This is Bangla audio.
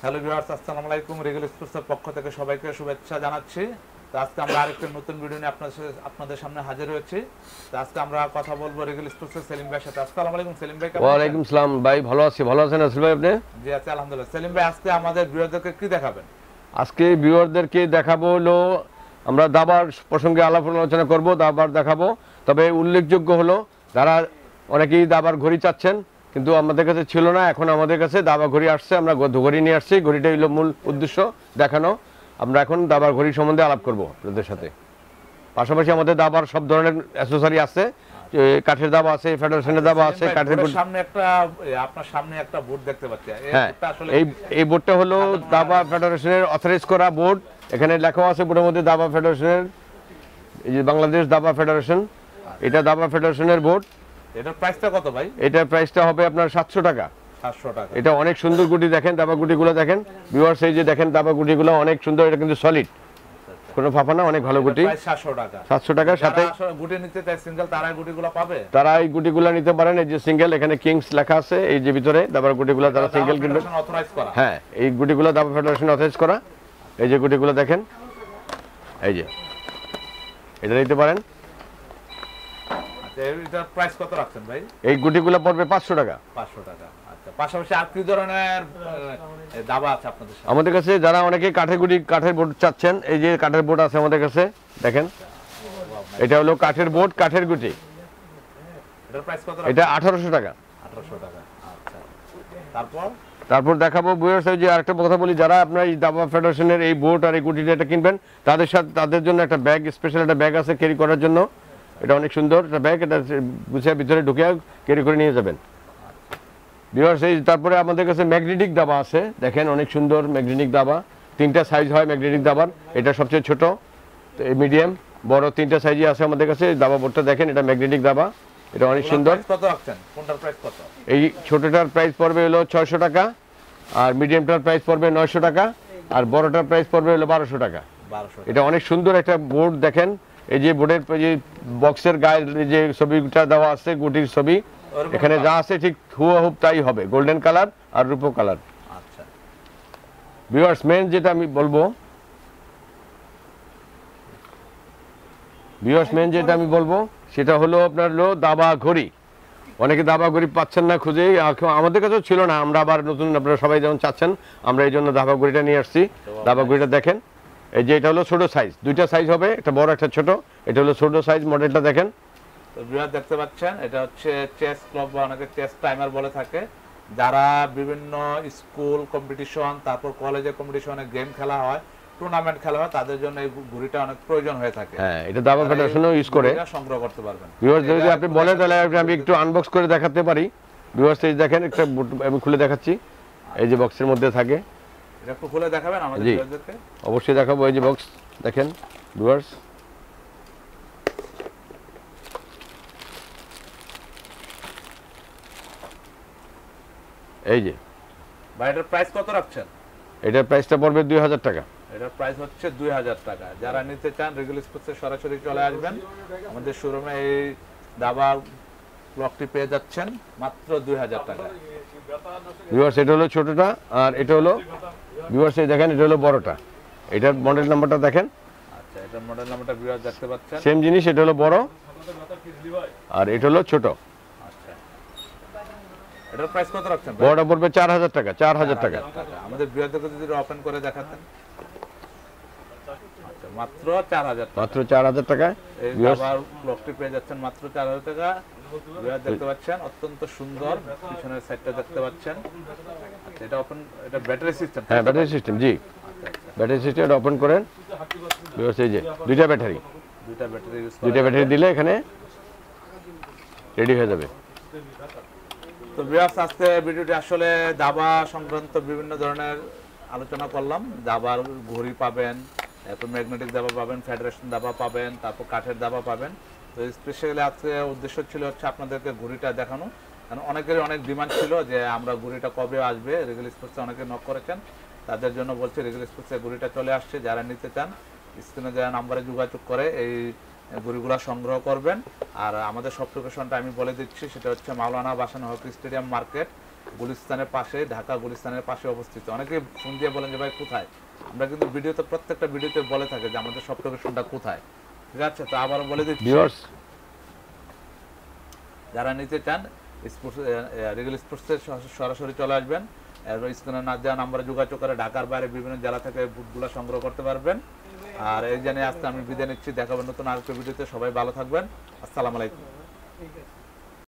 হ্যালো ভিউয়ার্স, আসসালামু আলাইকুম। রেগুল স্পোর্টসের পক্ষ থেকে সবাইকে শুভেচ্ছা জানাচ্ছি। তো আজকে আমরা আরেকটা নতুন ভিডিও নিয়ে আপনাদের সামনে হাজির হয়েছি। তো আজকে আমরা কথা বলবো রেগুল স্পোর্টসের সেলিম ভাইয়ের সাথে। আসসালামু আলাইকুম সেলিম ভাই। ওয়া আলাইকুম আসসালাম ভাই, ভালো আছি। ভালো আছেন আসল ভাই আপনি? জি আছি আলহামদুলিল্লাহ। সেলিম ভাই, আজকে আমাদের ভিউয়ারদেরকে কি দেখাবেন? আজকে ভিউয়ারদেরকে দেখাবো হলো আমরা দাবার প্রসঙ্গে আলাপ আলোচনা করব, দাবার দেখাবো। তবে উল্লেখযোগ্য হলো যারা অনেকেই দাবার ঘড়ি চাচ্ছেন কিন্তু আমাদের কাছে ছিল না, এখন আমাদের কাছে দাবা ঘড়ি আসছে। আমরা ঘড়ি নিয়ে আসছি, ঘড়িটাই হলো মূল উদ্দেশ্য দেখানো। আমরা এখন দাবার ঘড়ি সম্বন্ধে আলাপ করব আপনাদের সাথে। পাশাপাশি আমাদের দাবার সব ধরনের অ্যাক্সেসরি আছে, কাঠের দাবা আছে, ফেডারেশনের দাবা আছে। কাঠের সামনে আপনার সামনে একটা বোর্ড দেখতে পাচ্ছি। হ্যাঁ, এই বোর্ডটা হলো দাবা ফেডারেশনের অথরাইজ করা বোর্ড। এখানে লেখা আছে বোর্ডের মধ্যে দাবা ফেডারেশনের, এই যে বাংলাদেশ দাবা ফেডারেশন, এটা দাবা ফেডারেশনের বোর্ড। এটার প্রাইসটা কত ভাই? এটার প্রাইসটা হবে আপনার 700 টাকা। 700 টাকা। এটা অনেক সুন্দর গুটি, দেখেন দাবা গুটিগুলো দেখেন ভিউয়ার্স, এই যে দেখেন দাবা গুটিগুলো অনেক সুন্দর। এটা কিন্তু সলিড, কোনো ফাঁপা না, অনেক ভালো গুটি। 700 টাকা। 700 টাকার সাথে গুটি নিতে চাই সিঙ্গেল, তারা গুটিগুলো পাবে? তারা এই গুটিগুলো নিতে পারেন। এই যে সিঙ্গেল, এখানে কিংস লেখা আছে এই যে ভিতরে দাবার গুটিগুলো, তারা সিঙ্গেল কিনবেন। হ্যাঁ, এই গুটিগুলো দাবা ফেডারেশন অথরাইজ করা। এই যে গুটিগুলো দেখেন, এই যে এটা নিতে পারেন। এটার প্রাইস কত রাখছেন ভাই? এই গুটিগুলো পড়বে 500 টাকা। 500 টাকা। আচ্ছা, পাশাপাশি আর কি ধরনের দাবা আছে আপনাদের সাথে? আমাদের কাছে যারা অনেকে কাঠের গুটি, কাঠের বোর্ড চাচ্ছেন, এই যে কাঠের বোর্ড আছে আমাদের কাছে দেখেন। এটা হলো কাঠের বোর্ড, কাঠের গুটি। এটার প্রাইস কত? এটা 1800 টাকা। 1800 টাকা। আচ্ছা, তারপর দেখাবো ভিউয়ার্স, যে আরেকটা কথা বলি, যারা আপনার এই দাবা ফেডারেশনের এই বোর্ড আর এই গুটিটা এটা কিনবেন, তাদের সাথে তাদের জন্য একটা ব্যাগ, স্পেশাল একটা ব্যাগ আছে ক্যারি করার জন্য। এটা অনেক সুন্দর একটা ব্যাগ, এটা গুছিয়ে ভিতরে ঢুকে ক্যারি করে নিয়ে যাবেন ভিউয়ার্স। এই তারপরে আমাদের কাছে ম্যাগনেটিক দাবা আছে, দেখেন অনেক সুন্দর ম্যাগনেটিক দাবা। 3টা সাইজ হয় ম্যাগনেটিক দাবার। এটা সবচেয়ে ছোট, মিডিয়াম, বড় 3টা সাইজই আছে আমাদের কাছে। দাবা বোর্ডটা দেখেন, এটা ম্যাগনেটিক দাবা, এটা অনেক সুন্দর। কত রাখছেন? কোনটার প্রাইস কত? এই ছোটটার প্রাইস পড়বে হলো 600 টাকা, আর মিডিয়ামটার প্রাইস পড়বে 900 টাকা, আর বড়টার প্রাইস পড়বে হলো 1200 টাকা। এটা অনেক সুন্দর একটা বোর্ড দেখেন। এই যে বোর্ডের যে বক্সের গায়ে যে ছবিটা দেওয়া আছে, গুটির ছবি, এখানে যা আছে ঠিক হুবহু তাই হবে, গোল্ডেন কালার আর রূপো কালার। আচ্ছা ভিউয়ার্স, মেন যেটা আমি বলবো, সেটা হলো আপনার হলো দাবা ঘড়ি। অনেকে দাবা ঘড়ি পাচ্ছেন না খুঁজে, আমাদের কাছেও ছিল না। আমরা আবার নতুন, আপনারা সবাই যেমন চাচ্ছেন, আমরা এই জন্য দাবা ঘড়িটা নিয়ে আসছি। দাবা ঘড়িটা দেখেন, এই যে এটা হলো ছোট সাইজ, 2টা সাইজ হবে, একটা বড় একটা ছোট। এটা হলো ছোট সাইজ মডেলটা দেখেন। তো ভিউয়ার দেখতে পাচ্ছেন, এটা হচ্ছে চেস ক্লাব বা অনেকে চেস টাইমার বলে থাকে। যারা বিভিন্ন স্কুল কম্পিটিশন, তারপর কলেজের কম্পিটিশনে গেম খেলা হয়, টুর্নামেন্ট খেলা হয়, তাদের জন্য এই ঘড়িটা অনেক প্রয়োজন হয়ে থাকে। হ্যাঁ, এটা দাবা ফেডারেশনও ইউজ করে, সংগ্রহ করতে পারবেন। ভিউয়ার্স যদি আপনি বলেন তাহলে আমি একটু আনবক্স করে দেখাতে পারি। ভিউয়ার্স এই দেখেন, একটা আমি খুলে দেখাচ্ছি। এই যে বক্সের মধ্যে থাকে, এটা একটু খুলে দেখাবেন আমাদের ভিউয়ারদেরকে? অবশ্যই দেখাবো। এই যে বক্স দেখেন ভিউয়ার্স, এই যে ভাই এটার প্রাইস কত রাখছেন? এটার প্রাইসটা পড়বে 2000 টাকা। এটার প্রাইস হচ্ছে 2000 টাকা। যারা নিতে চান রেগুল স্পোর্টসে সরাসরি চলে আসবেন আমাদের শোরুমে। এই দাবা ব্লকটি পেয়ে যাচ্ছেন মাত্র 2000 টাকা। ভিউয়ার্স এটা হলো ছোটটা, আর এটা হলো ভিউয়ার্স এই দেখেন, এটা হলো বড়টা। এটার মডেল নাম্বারটা দেখেন। আচ্ছা, এটার মডেল নাম্বারটা ভিউয়ার্স দেখতে পাচ্ছেন, সেম জিনিস। এটা হলো বড় আর এটা হলো ছোট। আচ্ছা, এটার প্রাইস কত রাখছেন? বড়টা পড়বে 4000 টাকা। 4000 টাকা। আমাদের ভিউয়ারদেরকে যদি ওপেন করে দেখাতেন। আচ্ছা, মাত্র 4000 টাকা। মাত্র 4000 টাকা। এই দাবার ব্লকটি পেয়ে যাচ্ছেন মাত্র 4000 টাকা। ভিউয়ার দেখতে পাচ্ছেন, অত্যন্ত সুন্দর। পিছনের সাইডটা দেখতে পাচ্ছেন। আচ্ছা, এটা ওপেন, এটা ব্যাটারি সিস্টেম? হ্যাঁ, ব্যাটারি সিস্টেম। জি, ব্যাটারি সিস্টেম। এটা ওপেন করেন ভিউয়ার্স, এই যে 2টা ব্যাটারি, 2টা ব্যাটারি ইউজ করে 2টা ব্যাটারি দিলে এখানে রেডি হয়ে যাবে। তো ভিউয়ার্স, আজকে ভিডিওটি আসলে দাবা সংক্রান্ত বিভিন্ন ধরনের আলোচনা করলাম। দাবার ঘড়ি পাবেন, এরপর ম্যাগনেটিক দাবা পাবেন, ফেডারেশন দাবা পাবেন, তারপর কাঠের দাবা পাবেন। তো স্পেশালি আজকে উদ্দেশ্য ছিল হচ্ছে আপনাদেরকে ঘড়িটা দেখানো, কারণ অনেকেরই অনেক ডিমান্ড ছিল যে আমরা ঘড়িটা কবে আসবে। রেগুল স্পোর্টসে অনেকে নক করেছেন, তাদের জন্য বলছি রেগুল স্পোর্টসে ঘড়িটা চলে আসছে। যারা নিতে চান স্ক্রিনে দেওয়া নাম্বারে যোগাযোগ করে এই ঘড়িগুলো সংগ্রহ করবেন। আর আমাদের সব লোকেশনটা আমি বলে দিচ্ছি, সেটা হচ্ছে Maulana Bhashani hockey stadium market, গুলিস্তানের পাশে, ঢাকা গুলিস্তানের পাশে অবস্থিত। অনেকে ফোন দিয়ে বলেন যে ভাই কোথায়, আমরা কিন্তু ভিডিওতে প্রত্যেকটা ভিডিওতে বলে থাকি যে আমাদের সফট লোকেশনটা কোথায়। ঠিক আছে, তো আবারও বলে দিচ্ছি, ভিউয়ার্স যারা নিতে চান স্পোর্টস রিগেল স্পোর্টসে সরাসরি চলে আসবেন, এরপর স্ক্রিনে না দেওয়া নাম্বারে যোগাযোগ করে ঢাকার বাইরে বিভিন্ন জেলা থেকে বুটগুলো সংগ্রহ করতে পারবেন। আর এই জানিয়ে আজকে আমি বিদায় নিচ্ছি, দেখাবেন নতুন আরেকটা ভিডিওতে। সবাই ভালো থাকবেন, আসসালামু আলাইকুম।